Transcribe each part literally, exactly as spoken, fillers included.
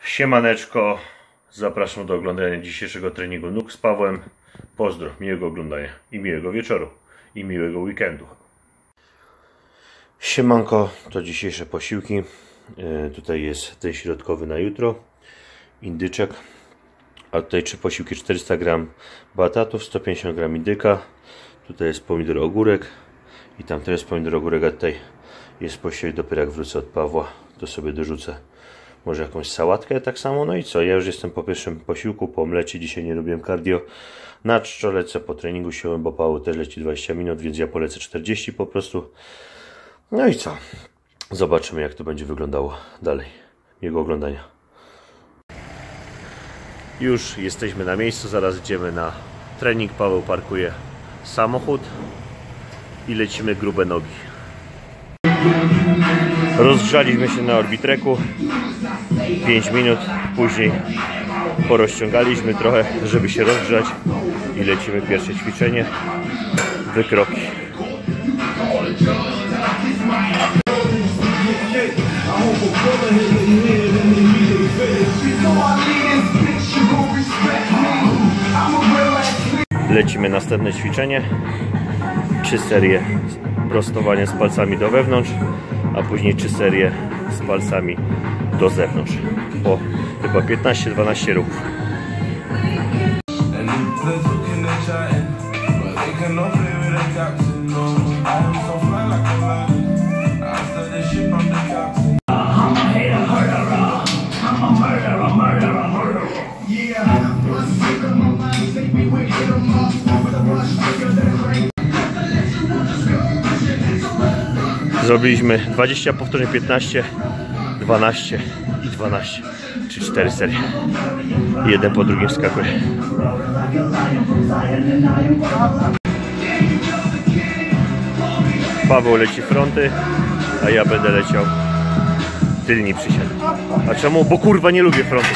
Siemaneczko, zapraszam do oglądania dzisiejszego treningu nóg z Pawłem. Pozdro, miłego oglądania i miłego wieczoru i miłego weekendu. Siemanko, to dzisiejsze posiłki. Yy, tutaj jest ten środkowy na jutro, indyczek. A tutaj trzy posiłki, czterysta gram batatów, sto pięćdziesiąt gram indyka. Tutaj jest pomidor ogórek i tam też jest pomidor ogórek, a tutaj jest posiłek. Dopiero jak wrócę od Pawła, to sobie dorzucę może jakąś sałatkę tak samo. No i co, ja już jestem po pierwszym posiłku, po omlecie. Dzisiaj nie robiłem cardio. Na czczo lecę po treningu siłowym, bo Paweł też leci dwadzieścia minut, więc ja polecę czterdzieści po prostu. No i co, zobaczymy jak to będzie wyglądało dalej. Miłego oglądania. Już jesteśmy na miejscu, zaraz idziemy na trening. Paweł parkuje samochód i lecimy grube nogi. Rozgrzaliśmy się na Orbitreku pięć minut, później porozciągaliśmy trochę, żeby się rozgrzać i lecimy pierwsze ćwiczenie, wykroki. Lecimy następne ćwiczenie, trzy serie prostowania z palcami do wewnątrz, a później trzy serie z palcami do zewnątrz, po chyba piętnaście dwanaście ruchów. Zrobiliśmy dwadzieścia powtórzeń, piętnaście, dwanaście i dwanaście, czy cztery serie. Jeden po drugim wskakuje. Paweł leci fronty, a ja będę leciał tylni przysiad. A czemu? Bo kurwa nie lubię frontu.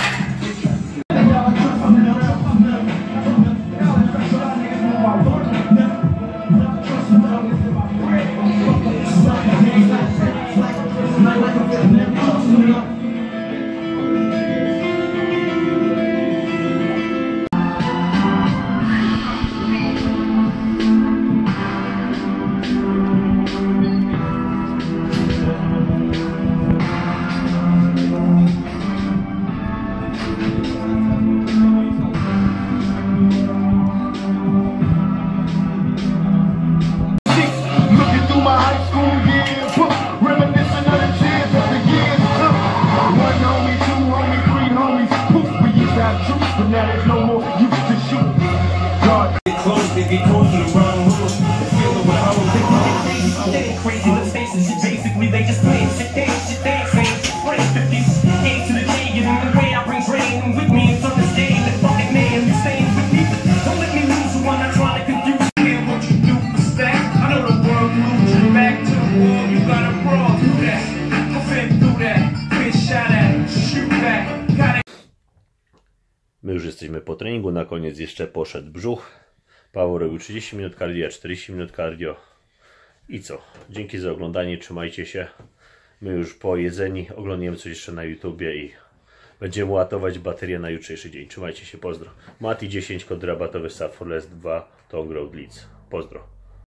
My już jesteśmy po treningu, na koniec jeszcze poszedł brzuch. Paweł robił trzydzieści minut cardio, czterdzieści minut cardio. I co? Dzięki za oglądanie, trzymajcie się. My już po jedzeni oglądniemy coś jeszcze na YouTubie i będziemy ładować baterię na jutrzejszy dzień. Trzymajcie się, pozdro. Mati dziesięć, kod rabatowy Start for Less dwa, Tongue Road Leeds. Pozdro.